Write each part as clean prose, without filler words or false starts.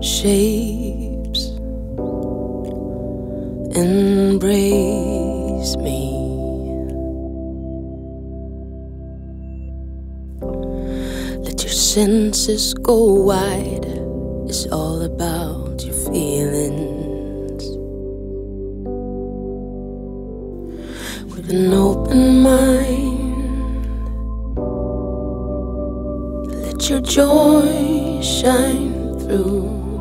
shapes embrace me. Let your senses go wide. It's all about your feelings. With an open mind, let your joy shine through.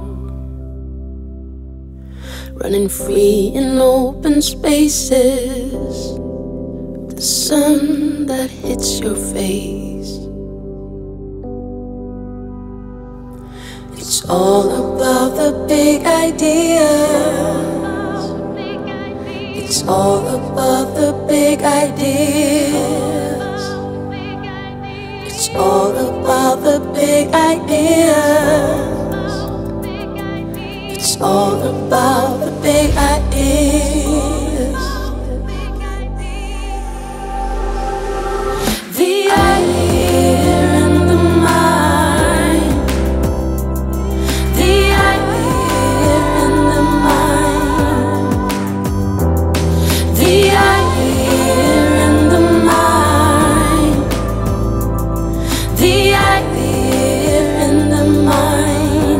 Running free in open spaces, the sun that hits your face. It's all about the big ideas. It's all about the big ideas. It's all about the big ideas. It's all about the big ideas. The idea in the mind. The idea in the mind. The idea in the mind. The idea in the mind.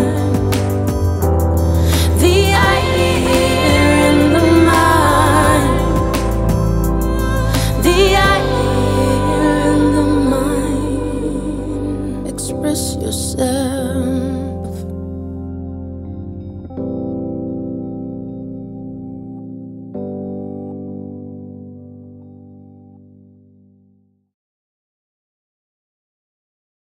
The idea in the mind. The idea in the mind. Express yourself.